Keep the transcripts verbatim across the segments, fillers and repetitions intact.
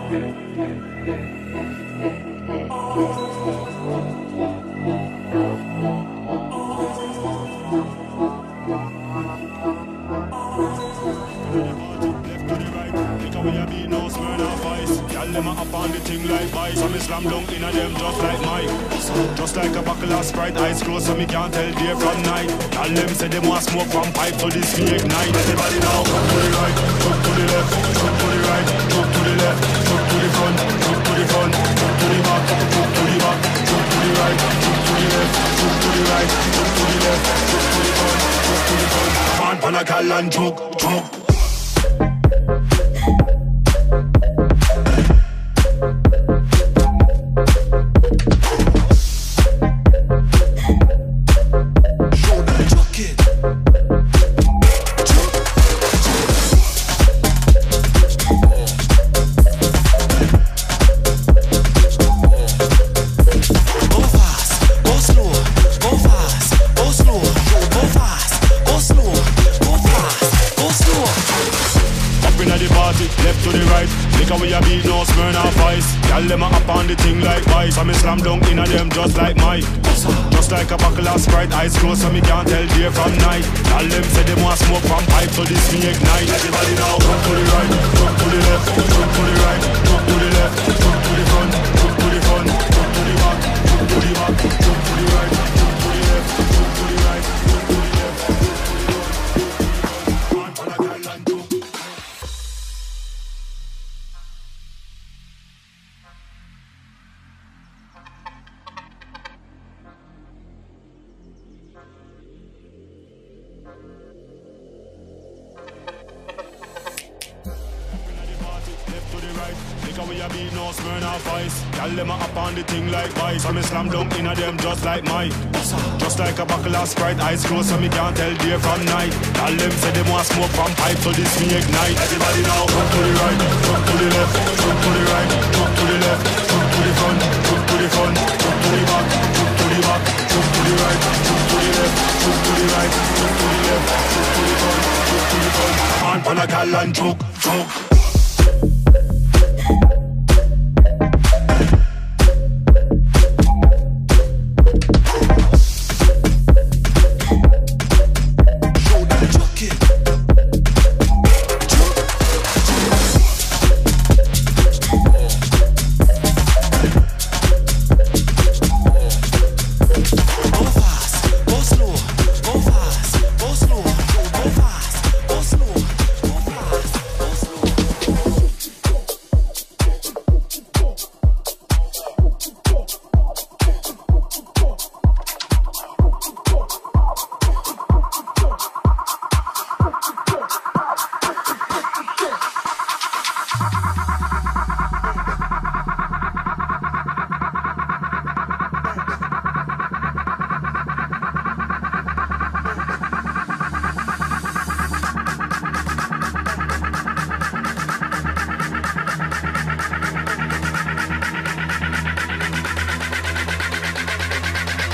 Just like a buckle of Sprite, eyes closed so me can't tell day from night. All them say them want smoke from pipe, so this me ignite. Everybody now, jump to the right, jump to the left, jump to the right, jump to the left, jump to the front, jump to the front, jump to the back, jump to the back, jump to the right, jump to the left, jump to the right, jump to the left, jump to the front, jump to the front. Man, pan a call and choke, choke. Slam dunk in a them just like Mike. Just like a buckle of Sprite, eyes closed so me can't tell day from night. All them say them want smoke from pipe, so this me ignite. Everybody now, jump to the right, jump to the left, jump to the right, jump to the left, jump to the front, jump to the front, jump to the back, jump to the back, jump to the right, jump to the left, jump to the right, jump to the left, jump to the front. Man, pan a call and choke. Y'all them a up on the thing like vice. So me slam dunk in a them just like Mike. Just like a buckle of Sprite, eyes closed so me can't tell day from night. All them say them want smoke from pipe, so this me ignite. Everybody now, jump to the right, jump to the left, jump to the right, jump to the left, jump to the front, jump to the front, jump to the back, jump to the back, jump to the right, jump to the left, jump to the right, jump to the left, jump to the front, jump to the front. Man, pan a call and choke, choke.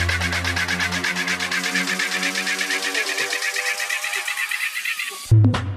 You